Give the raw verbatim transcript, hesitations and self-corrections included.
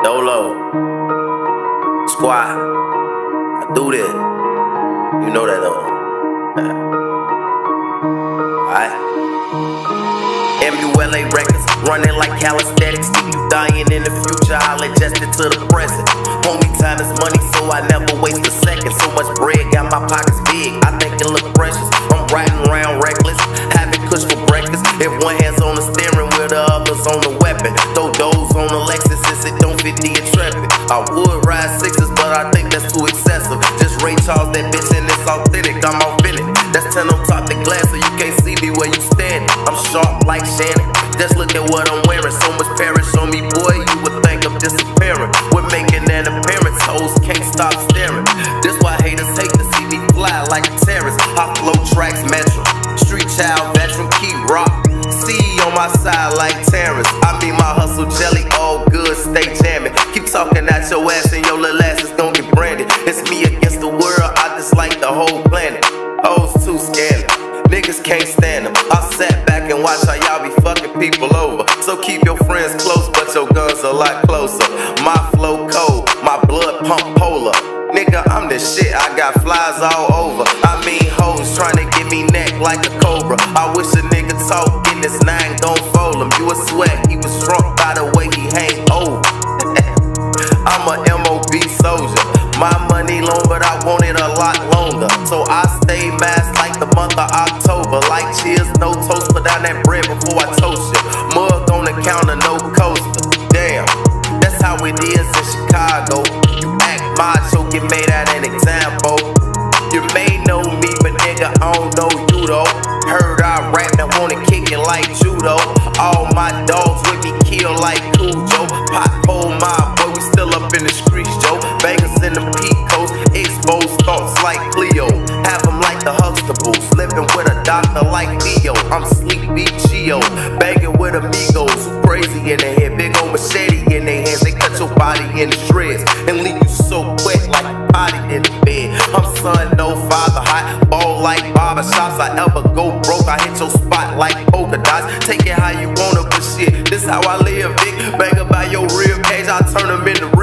Dolo, Squad, I do this. You know that though. Alright. M U L A records, running like calisthenics. Keep you dying in the future, I'll adjust it to the present. Homie, time is money, so I never waste a second. So much bread, got my pockets big, I think it look precious. I'm riding around reckless, having kush for breakfast. If one hand's on the steering wheel, the other's on the weapon. Throw those on the Lexus since it don't fit the Intrepid. I would ride sixes, but I think that's too excessive. Just Ray Charles that bitch and it's authentic, I'm authentic. That's ten on top the glass so you can't see me where you standing. I'm sharp like Shannon, just look at what I'm wearing. So much Paris on me, boy, you would think I'm disappearing. We're making an appearance, hoes can't stop staring. This why haters hate to see me fly like a terrorist. I flow tracks, metro, street child, veteran, key rock. C on my side like Terrence. I mean my hustle jelly, all good, stay jamming. Keep talking at your ass and your little ass is gon' get branded. It's me against the world, I dislike the whole planet. Hoes too scandal, niggas can't stand them. I sat back and watch how y'all be fucking people over. So keep your friends close, but your guns a lot closer. My flow cold, my blood pump polar. Nigga, I'm the shit, I got flies all over. I mean hoes tryna get me neck like a cobra. I wish a nigga talk in this nine gon' fold him. You a sweat, he was drunk by the way he hang over. I'm a M O B soldier. My money long, but I want it a lot longer. So I stay masked like the month of October. Like cheers, no toast, put down that bread before I toast you. Mug on the counter, no coaster. Damn, that's how it is in Chicago. You act macho, get made out an example. You may know me, but nigga, I don't know you though. Heard I rap and wanna kick it like judo. All my dogs with me kill like Cujo. Pothole mob, boy, we still up in the streets, Joe. Bangers in the Picos, exposed thoughts like Cleo. Have them like the Huxtables, living with a doctor like Leo. I'm Sleepy Geo, banging with amigos who crazy in the head. Big old machete in their hands, they cut your body in shreds and leave you so wet like a potty in the bed. I'm son, no father, hot ball like barber shops. I ever go broke, I hit your spot like polka dots. Take it how you wanna, but shit, this how I live, Vic. Bang about your rib cage, I turn them into